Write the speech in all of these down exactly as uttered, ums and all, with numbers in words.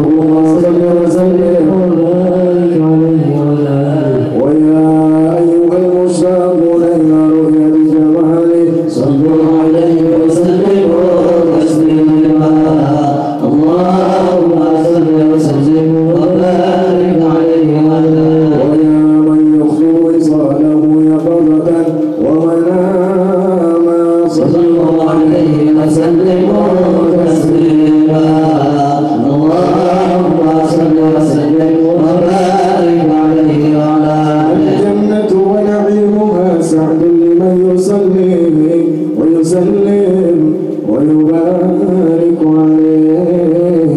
اللهم صل وسلم وبارك عليه وعلى آله. ويا أيها المشتاقون إلى رؤية جماله صلوا عليه وسلموا تسليما. اللهم صل وسلم وبارك عليه وعلى آله. ويا من يخفي وصاله يقظة ومناما صلوا عليه وسلموا تسليما. اللهم صل وسلم وبارك عليه وعلى آله. الجنة ونعيمها سعد لمن يصلي ويسلم ويبارك عليه.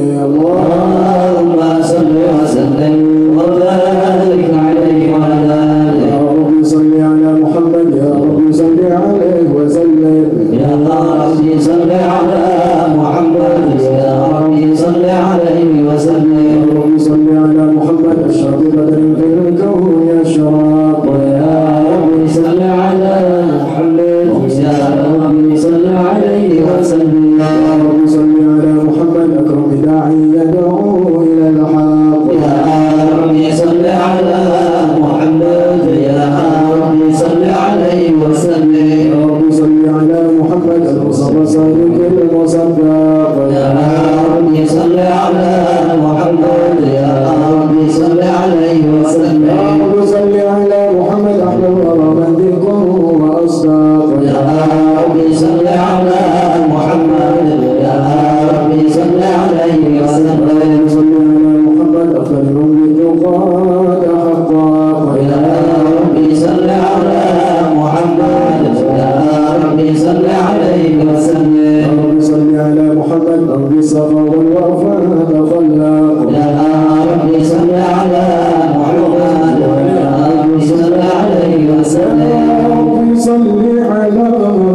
اللهم صل وسلم وبارك عليه وعلى آله. يا رب صل على محمد، يا رب صل عليه وسلم. يا رب صل على محمد، يا رب صل عليه وسلم. يا رب صل على محمد أشرف بدر في الكون يشرق. ويا رب صل على محمد، يا رب صل عليه وسلم. يا رب صل على محمد أكرم داعي يدعو إلى الحق. يا رب صل على محمد، يا رب صل عليه وسلم. يا رب صل على محمد المصطفى صادق المصدق. يا رب صل على محمد، يا رب صل عليه وسلم. يا رب صل على محمد أحلى الورى من ذكره وأصدق. يا رب صل على محمد، يا رب صل عليه وسلم. صل على محمد أفضل من قد حقق. يا رب صل على محمد، يا رب صل عليه وسلم. يا رب صل على محمد أرض الصفا والوفاء تخلق. يا رب صل على محمد، يا رب صل عليه وسلم. يا رب صل على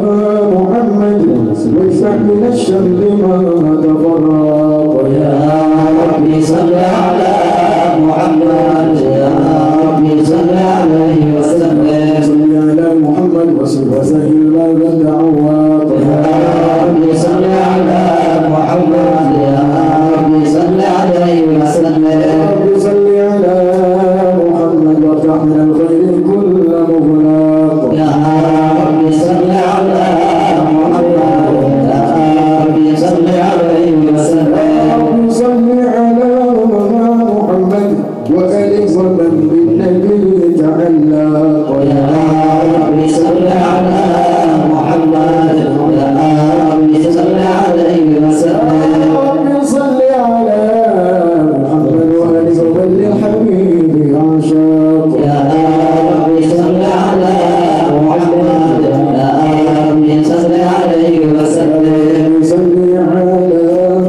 محمد واجزع من الشر ما تفرق. يا رب صل على محمد، يا رب صل عليه وسلم. صل على محمد وسهل باب الدعوات. يا رب صل على محمد، يا رب صل عليه وسلم. يا رب صل على محمد وافتح من الخير كل مغلق. يا رب صل على محمد، يا رب صل عليه وسلم. يا رب صل على محمد وآل ومن بالنبي تعلق. يا رب صل على محمد، يا رب صل عليه وسلم. يا رب صل على محمد وآل ومن للحبيب عشاق. يا رب صل على محمد، يا رب صل عليه وسلم. صل على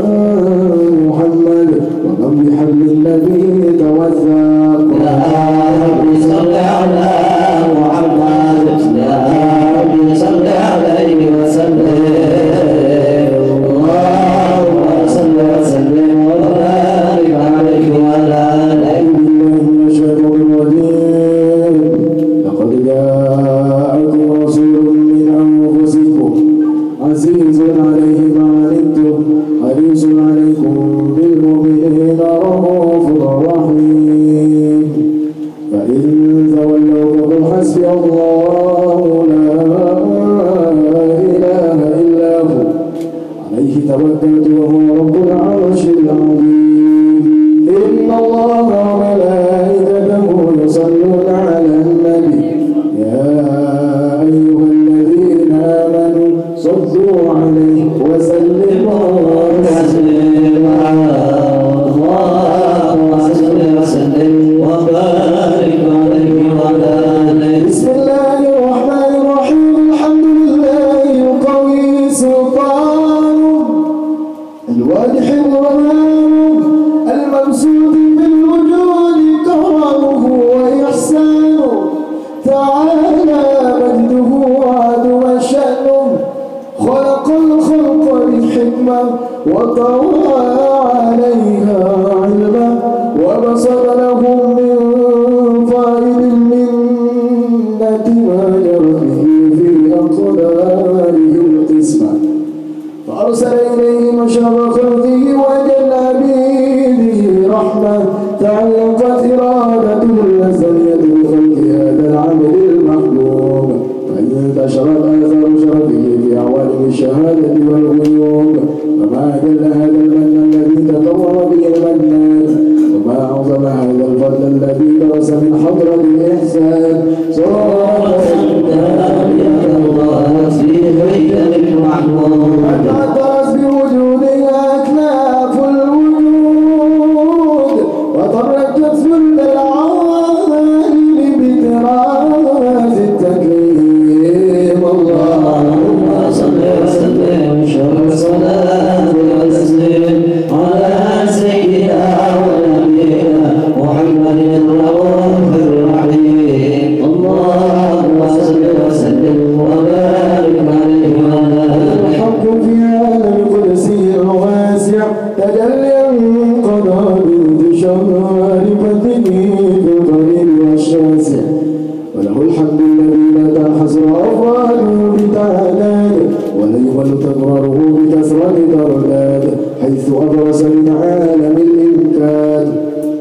محمد ومن بحبل النبي توثق. يا رب صل على محمد، يا رب صل عليه وسلم. اللهم صل وسلم وبارك عليه وعلى آله. من الشيطان الرجيم. لقد جاءكم رسول من أنفسكم عزيز عليه ما عنتم حريص عليكم بالمؤمنين رؤوف رحيم. فإن تولوا فقل حسبي الله لا إله إلا هو عليه توكلت وهو رب العرش العظيم. الرحمة تعلقت إرادته الأزلية بخلق هذا العمل المحبوب، فانتشرت آثار شرفه في عوالم الشهادة والغيوب. فما جل هذا المن الذي تطور به المنان، وما أعظم هذا الفضل الذي درس من حضرة الإحسان. صلاة الله في خير المحبوب تعترس بوجودها أكناف الوجود، وتركت سل العوالم بطراز التكريم. اللهم صل وسلم وشرف الصلاة والتسليم على سيدنا ونبينا محمد الرؤوف الرحيم. اللهم صل وسلم وبارك عليه وعلى آله. الحق في عالم قدسه الواسع تجليا قضى بانتشار فتحه في القريب والشاسع، وله الحمد الذي لا تنحصر أفعاله بتعالاه، ولا يمل تكراره بكثرة ترداد، حيث أبرز من عالم الإمكان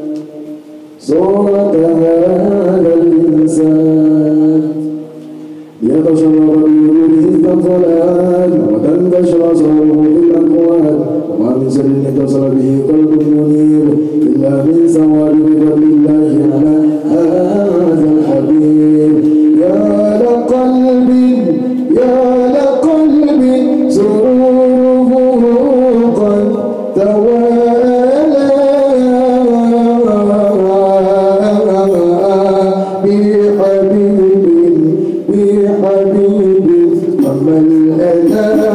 صورة هذا الإنسان، ليتشرف بوجوده الثقلان وتنتشر أسراره في الأكوان. وما من سر اتصل به قلب منير إلا من ثواب بفضل الله على هذا الحبيب. يا لقلب يا لقلب سروره قد توالى بحبيب بحبيب أما الأذى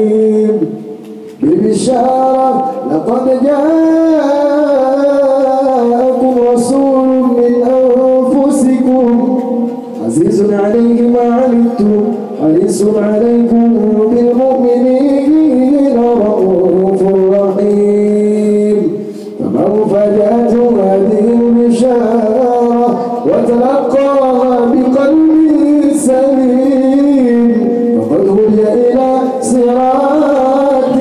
الرحيم ببشارة لقد جاءكم رسول من أنفسكم عزيز عليه ما عنتم حريص عليكم بالمؤمنين رؤوف رحيم. فمن فاجأته هذه البشارة وتلقاها بقلب سليم فقد هدي إلى صراط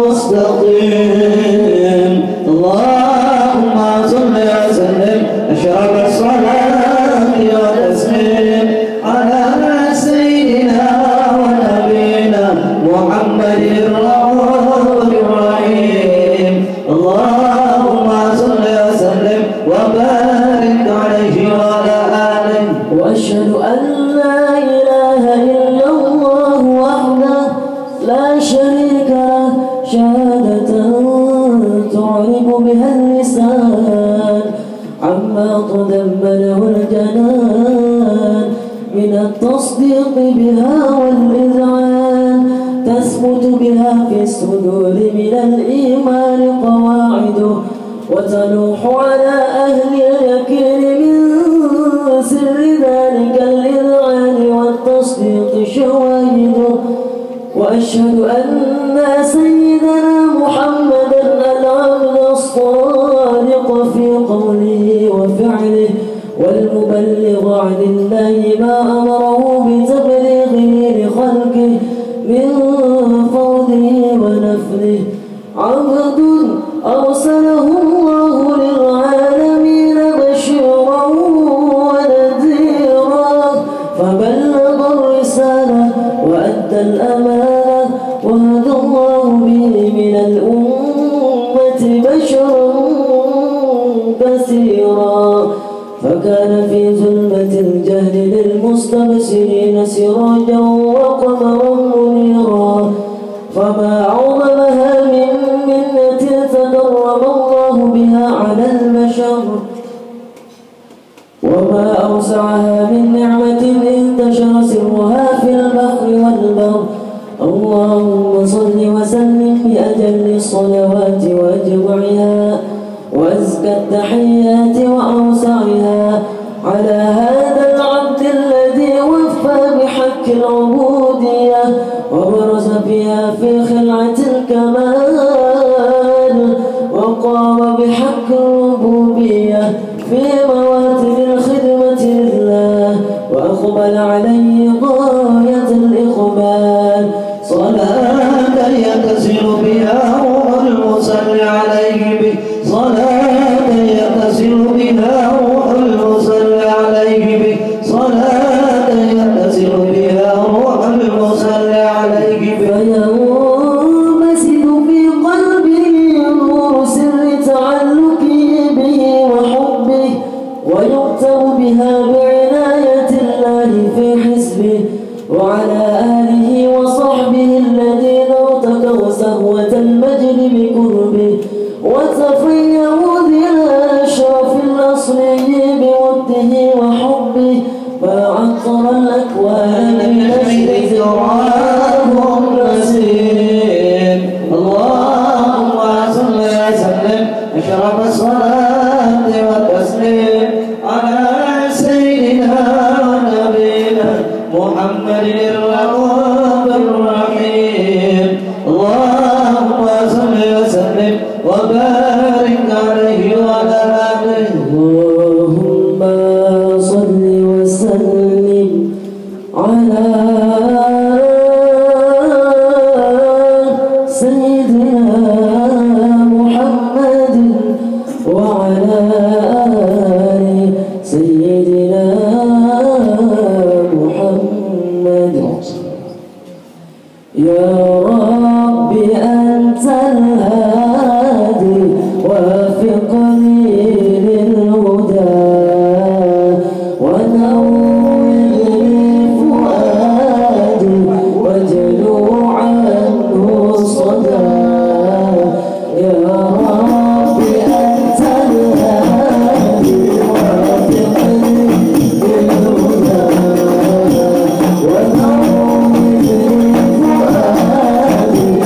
مستقيم. اللهم صل وسلم أشرف الصلاة والتسليم على سيدنا ونبينا محمد الرؤوف الرحيم. اللهم صل وسلم وبارك عليه وعلى آله. وأشهد أن لا إله إلا الله وحده لا شريك له شهادة تعرف بها اللسان عما تضمنه الجنان من التصديق بها والإذعان تثبت بها في الصدور من الإيمان قواعده وتلوح على أهل اليقين من سر ذلك الإذعان والتصديق شواهده. وأشهد أن سيدنا محمدا العبد الصادق في قوله وفعله والمبلغ عن الله ما أمره بتبليغه لخلقه من فضله ونفله عبد أرسله الله للعالمين بشيرا ونذيرا فبلغ الرسالة وأدى الأمانة وهدى الله به من الأمة بشرا كثيرا فكان في ظلمة الجهل للمستبصرين سراجا وقمرا منيرا. فما عظمها من منة تكرم الله بها على البشر وما أوسعها من نعمة انتشر سرها في البحر والبر. اللهم صل وسلم بأجل الصلوات وأجمعها وأزكى التحيات وأوسعها على هذا العبد الذي وفى بحق العبودية وبرز فيها في خلعة الكمال وقام بحق الربوبية في مواتن الخدمة لله وأقبل عليه غاية الإقبال صلاة يتصل بها روح المصلي عليه به صلاة يتصل بها روح المصلي عليه به صلاة يتصل بها روح المصلي عليه به فينبسط في قلبه نور سر تعلقه به وحبه ويؤتم بها بعناية الله في حزبه وعلى آله وصحبه الذين ارتقوا سهوة المجد بقربه وتفيأوا إلى أشرف الأصلي بوده وحبه فعطر الأكوان بنشر ذراعهم نسيم. اللهم صل وسلم أشرف الصلاة والتسليم على سيدنا ونبينا محمد الرؤوف الرحيم. اللهم صل وسلم وبارك عليه وعلى آله. اللهم صل وسلم على سيدنا محمد وعلى آل سيدنا محمد. يا رب أنت الهادي وافقني للهدى ونور لي فؤادي واجلو عنه صدى. يا رب أنت الهادي وافقني للهدى ونور لي فؤادي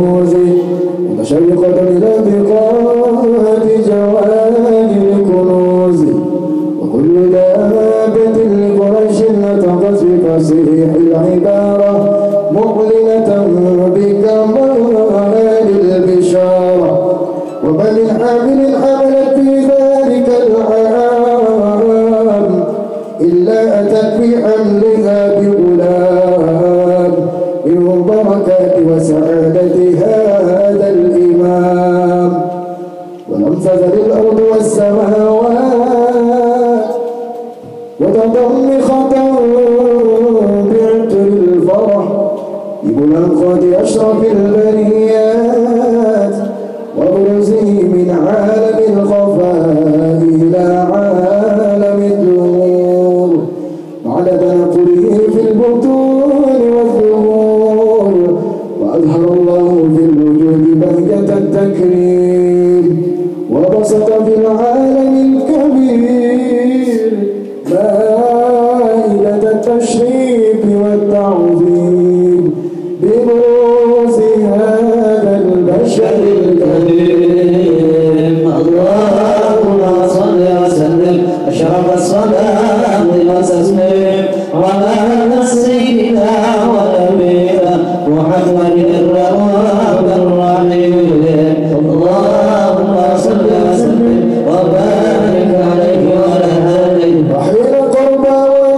الكنوز متشوقة إلى بقاء جوانب الكنوز وكل دابة لقريش نطقت بفصيح العبارة مؤلمة بكمال البشارة ومن الحامل حملت في ذلك العام إلا أتت بحملها بغلام من بركات وسعادة هذا الإمام ولم تزل الأرض والسماوات وتضمخة بعطر الفرح بملاقاة أشرف البريات وبرزه من عالم الخفاء إلى عالم النور بعد تنقله في البطون والظهور وأظهر الله في الوجود بهجة التكريم وبسط في العالم الكبير مائدة التشريف والتعظيم ببروز هذا البشر الكريم اللهم صل وسلم أشرف الصلاة وتسليم على سيدنا ونبينا محمد الرؤوف الرحيم اللهم صل وسلم وبارك عليه وعلى آله وحين قربى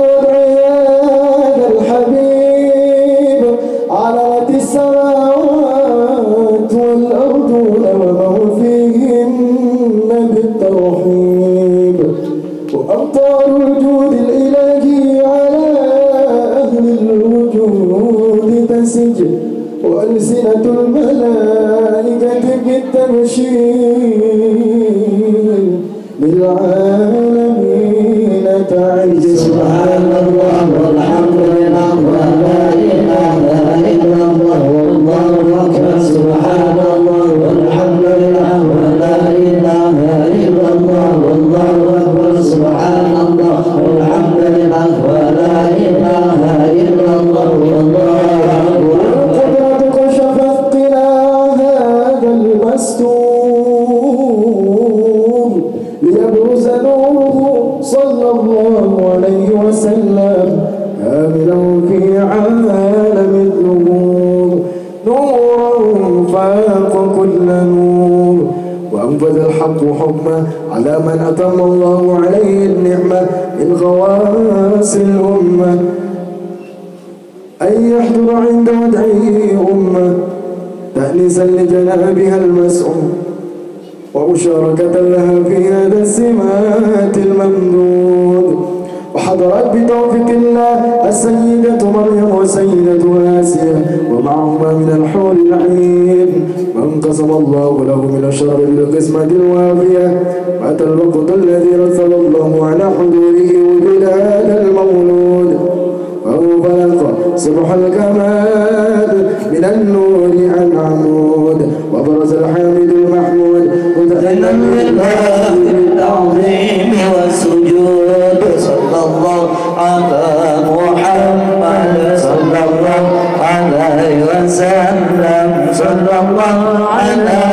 ويدعي الحبيب علت السماوات والأرض ومن فيهن بالترحيب وأمطار الوجود الإلهي على أهل الوجود تسج وألسنة الملائكة بالتبشير للعالمين تعج سبحان الله والحمد لله ولا إله إلا الله والله أكبر سبحان الله والحمد لله ولا إله إلا الله والله أكبر سبحان الله والحمد لله ولا إله إلا الله والله أكبر قدرتك شفت هذا المستور ليبرز نوره صلى الله عليه وسلم كاملا في عالم الظهور نورا فاق كل نور وأنفذ الحق حكمه على من أتم الله عليه النعمة من غواص الأمة أن يحضر عند ودعه أمة تأنيسا لجنابها المسؤول ومشاركة لها في هذا السمات الممدود وحضرت بتوفيق الله السيدة مريم وسيدة آسيا ومعهما من الحور العين وانقسم الله له من الشر بالقسمة الوافية مات الوقت الذي رتب الله على حضوره وجود هذا المولود وانفلق صبح الكمال من النور عن عمود وبرز الحامد المحمود متأنا بالله بالتعظيم والسجود صلى الله على محمد صلى الله عليه وسلم صلى الله على